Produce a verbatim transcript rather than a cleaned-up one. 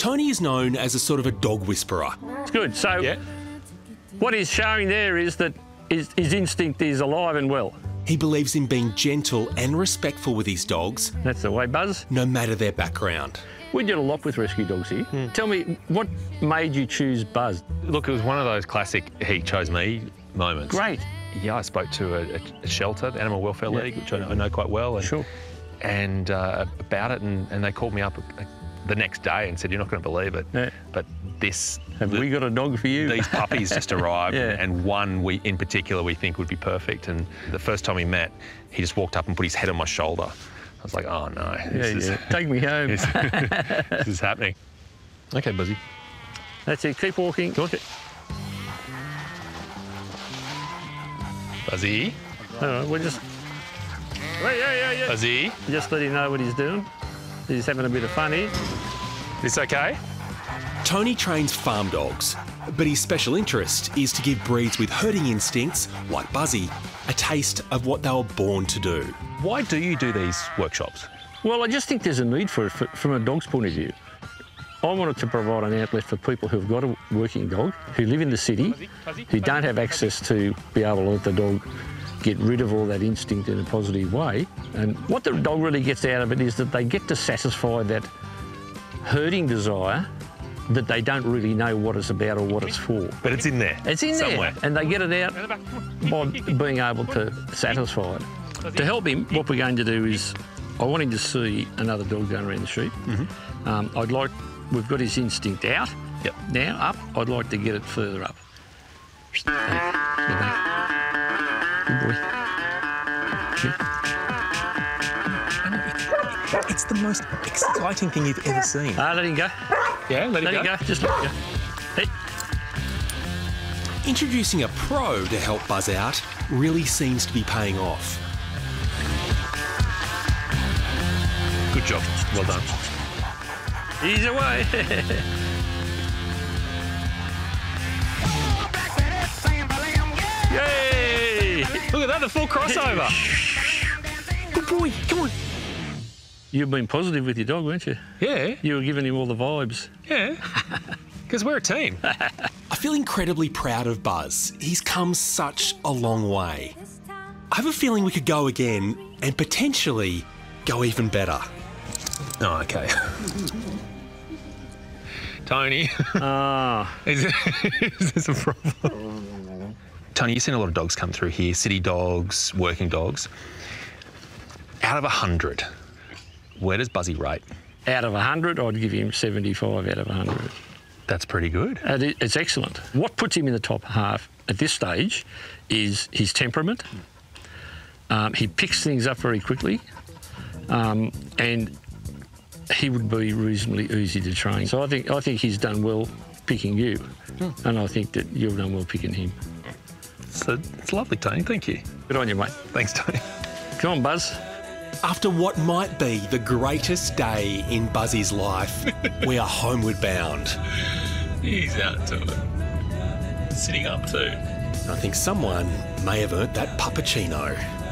Tony is known as a sort of a dog whisperer. It's good. So Yeah. what he's showing there is that his, his instinct is alive and well. He believes in being gentle and respectful with his dogs, That's the way, Buzz. no matter their background. We did a lot with rescue dogs here. Tell me, what made you choose Buzz? Look, it was one of those classic he chose me moments. Great. Yeah, I spoke to a, a shelter, the Animal Welfare Yeah. League, which I, I know quite well. And, Sure. And uh, about it, and, and they called me up the next day and said, "You're not going to believe it, Yeah. but this..." Have the, we got a dog for you? These puppies just arrived, Yeah. and one we in particular we think would be perfect. And the first time we met, he just walked up and put his head on my shoulder. I was like, "Oh no, this Yeah, is, yeah. Take me home. this, this is happening." Okay, Buzzy. That's it. Keep walking. Okay. Buzzy. All right, we're just... Hey, yeah, yeah, yeah. Buzzy. Just let him know what he's doing. He's having a bit of fun here. This okay? Tony trains farm dogs, but his special interest is to give breeds with herding instincts, like Buzzy, a taste of what they were born to do. Why do you do these workshops? Well, I just think there's a need for it for, from a dog's point of view. I wanted to provide an outlet for people who've got a working dog, who live in the city, who don't have access to be able to let the dog get rid of all that instinct in a positive way. And what the dog really gets out of it is that they get to satisfy that herding desire that they don't really know what it's about or what it's for. But it's in there. It's in somewhere. there, and they get it out by being able to satisfy it. To help him, what we're going to do is, I want him to see another dog going around the street. Mm-hmm. um, I'd like, we've got his instinct out. Yep. Now up. I'd like to get it further up. There you go. Good boy. It's the most exciting thing you've ever seen. Ah, let him go. Yeah, let, Let it him go. go. Just let him go. Hey. Introducing a pro to help Buzz out really seems to be paying off. Good job. Well done. Ease away. Yay! Look at that, the full crossover. Good boy, come on. You've been positive with your dog, weren't you? Yeah, You were giving him all the vibes. yeah. Because we're a team. I feel incredibly proud of Buzz. He's come such a long way. I have a feeling we could go again and potentially go even better. Oh, okay. Tony, Ah, is, is this a problem? Tony, you've seen a lot of dogs come through here, city dogs, working dogs. Out of a hundred, where does Buzzy rate? out of one hundred, I'd give him seventy-five out of one hundred. That's pretty good. And it- It's excellent. What puts him in the top half at this stage is his temperament. Um, he picks things up very quickly, um, and he would be reasonably easy to train. So I think I think he's done well picking you, and I think that you've done well picking him. So it's lovely, Tony. Thank you. Good on you, mate. Thanks, Tony. Come on, Buzz. After what might be the greatest day in Buzzy's life, we are homeward bound. He's out to it. Sitting up too. I think someone may have earned that puppuccino.